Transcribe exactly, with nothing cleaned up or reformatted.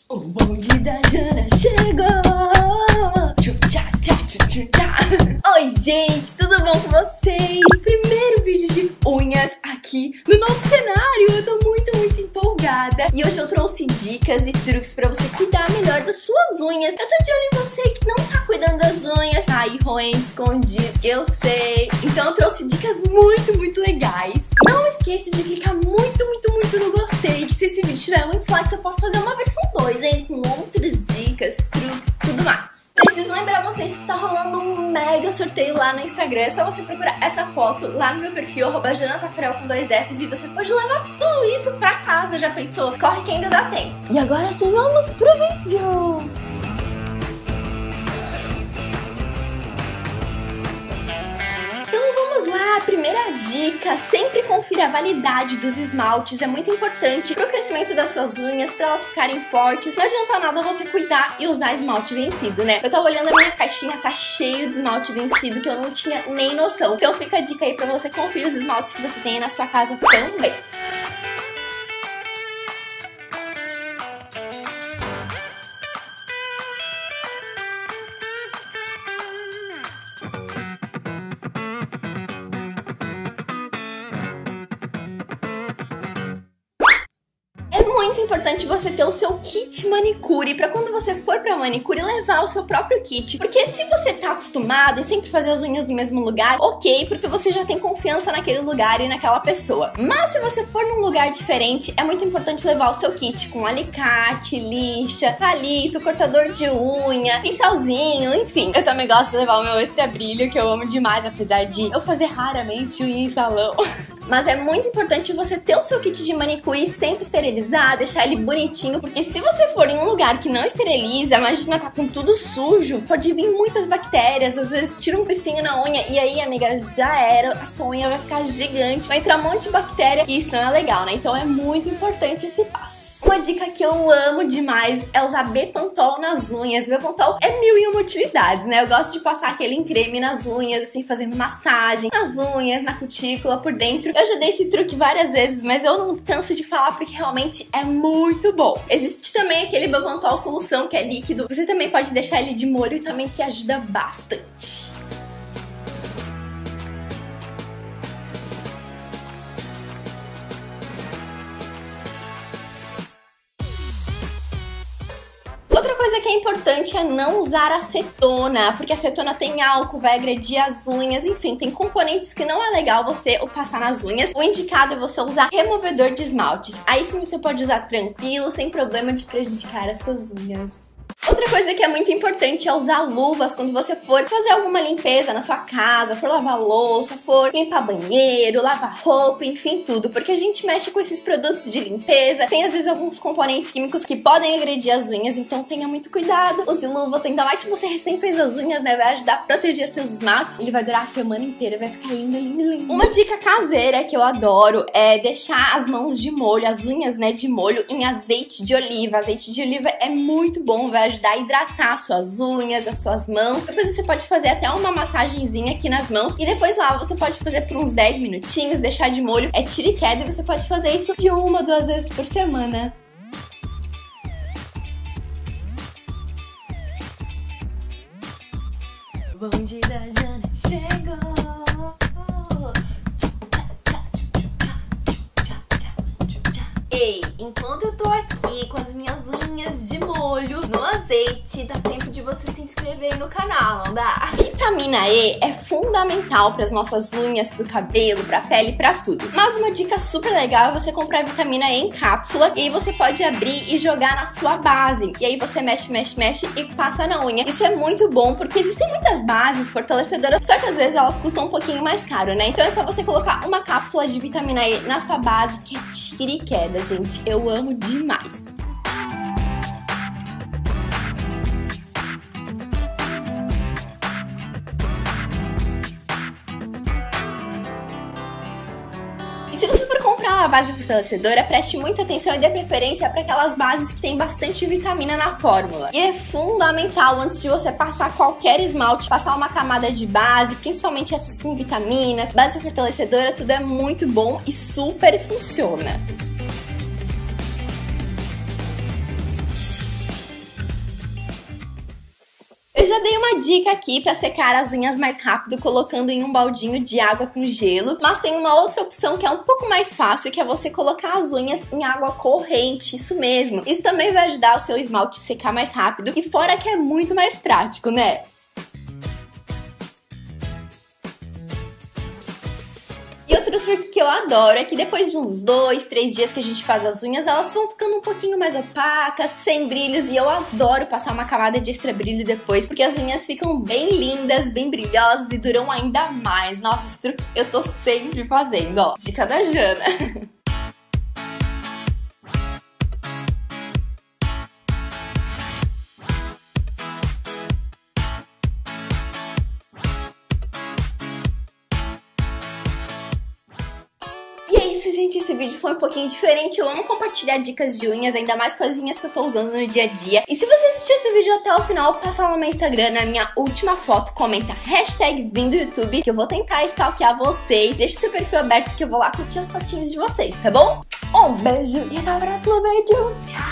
O bonde da Jana chegou! Tchá, tchá, tchá, tchá. Oi, gente, tudo bom com vocês? Primeiro vídeo de unhas aqui no novo cenário. Eu tô muito, muito empolgada. E hoje eu trouxe dicas e truques pra você cuidar melhor das suas unhas. Eu tô de olho em você que não tá cuidando das unhas, tá aí roendo escondido, que eu sei. Então eu trouxe dicas muito, muito legais. Não esqueça de clicar muito, muito, muito no gostei, que se esse vídeo tiver muitos likes eu posso fazer uma versão dois, hein? Com outras dicas, truques e tudo mais. Preciso lembrar vocês que tá rolando um mega sorteio lá no Instagram. É só você procurar essa foto lá no meu perfil, arroba janatafarel com dois Fs, e você pode levar tudo isso pra casa, já pensou? Corre que ainda dá tempo. E agora sim, vamos pro vídeo! A primeira dica, sempre confira a validade dos esmaltes, é muito importante pro crescimento das suas unhas, pra elas ficarem fortes. Não adianta nada você cuidar e usar esmalte vencido, né? Eu tava olhando a minha caixinha, tá cheio de esmalte vencido que eu não tinha nem noção. Então fica a dica aí pra você conferir os esmaltes que você tem aí na sua casa também. Muito importante você ter o seu kit manicure pra quando você for pra manicure levar o seu próprio kit, porque se você tá acostumado a sempre fazer as unhas no mesmo lugar, ok, porque você já tem confiança naquele lugar e naquela pessoa. Mas se você for num lugar diferente, é muito importante levar o seu kit com alicate, lixa, palito, cortador de unha, pincelzinho, enfim. Eu também gosto de levar o meu extra brilho, que eu amo demais, apesar de eu fazer raramente unha em salão. Mas é muito importante você ter o seu kit de manicure sempre esterilizar, deixar ele bonitinho, porque se você for em um lugar que não esteriliza, imagina tá com tudo sujo, pode vir muitas bactérias, às vezes tira um bifinho na unha e aí, amiga, já era, a sua unha vai ficar gigante, vai entrar um monte de bactéria e isso não é legal, né? Então é muito importante esse passo. Uma dica que eu amo demais é usar Bepantol nas unhas. Bepantol é mil e uma utilidades, né? Eu gosto de passar aquele em creme nas unhas, assim, fazendo massagem nas unhas, na cutícula, por dentro. Eu já dei esse truque várias vezes, mas eu não canso de falar porque realmente é muito bom. Existe também aquele Bepantol solução que é líquido. Você também pode deixar ele de molho e também que ajuda bastante. Outra coisa que é importante é não usar acetona, porque a acetona tem álcool, vai agredir as unhas, enfim, tem componentes que não é legal você passar nas unhas. O indicado é você usar removedor de esmaltes. Aí sim você pode usar tranquilo, sem problema de prejudicar as suas unhas. Outra coisa que é muito importante é usar luvas quando você for fazer alguma limpeza na sua casa, for lavar louça, for limpar banheiro, lavar roupa, enfim, tudo. Porque a gente mexe com esses produtos de limpeza, tem às vezes alguns componentes químicos que podem agredir as unhas, então tenha muito cuidado, use luvas, ainda mais se você recém fez as unhas, né, vai ajudar a proteger seus esmaltes, ele vai durar a semana inteira, vai ficar lindo, lindo, lindo. Uma dica caseira que eu adoro é deixar as mãos de molho, as unhas, né, de molho em azeite de oliva. Azeite de oliva é muito bom, vai ajudar a hidratar suas unhas, as suas mãos. Depois você pode fazer até uma massagenzinha aqui nas mãos e depois lá você pode fazer por uns dez minutinhos, deixar de molho, é tira e queda, e você pode fazer isso de uma, duas vezes por semana. O bonde da Jana chegou. Ei, enquanto eu tô aqui com as minhas unhas de molho no azeite, dá tempo de você se inscrever no canal, não dá? Vitamina E é fundamental para as nossas unhas, pro cabelo, pra pele, pra tudo. Mas uma dica super legal é você comprar vitamina E em cápsula e aí você pode abrir e jogar na sua base. E aí você mexe, mexe, mexe e passa na unha. Isso é muito bom porque existem muitas bases fortalecedoras, só que às vezes elas custam um pouquinho mais caro, né? Então é só você colocar uma cápsula de vitamina E na sua base que é tira e queda, gente. Eu amo demais. E se você for comprar uma base fortalecedora, preste muita atenção e dê preferência para aquelas bases que tem bastante vitamina na fórmula. E é fundamental, antes de você passar qualquer esmalte, passar uma camada de base, principalmente essas com vitamina, base fortalecedora, tudo é muito bom e super funciona. já dei uma dica aqui pra secar as unhas mais rápido, colocando em um baldinho de água com gelo, mas tem uma outra opção que é um pouco mais fácil, que é você colocar as unhas em água corrente, isso mesmo. Isso também vai ajudar o seu esmalte a secar mais rápido, e fora que é muito mais prático, né? E outro truque que eu adoro é que depois de uns dois, três dias que a gente faz as unhas, elas vão ficando um pouquinho mais opacas, sem brilhos, e eu adoro passar uma camada de extra brilho depois, porque as unhas ficam bem lindas, bem brilhosas e duram ainda mais. Nossa, esse truque eu tô sempre fazendo, ó. Dica da Jana. Gente, esse vídeo foi um pouquinho diferente. Eu amo compartilhar dicas de unhas, ainda mais coisinhas que eu tô usando no dia a dia. E se você assistiu esse vídeo até o final, passa lá no meu Instagram, na minha última foto, comenta hashtag vim do YouTube, que eu vou tentar stalkear vocês. Deixa seu perfil aberto que eu vou lá curtir as fotinhos de vocês, tá bom? Um beijo e até o próximo vídeo. Tchau!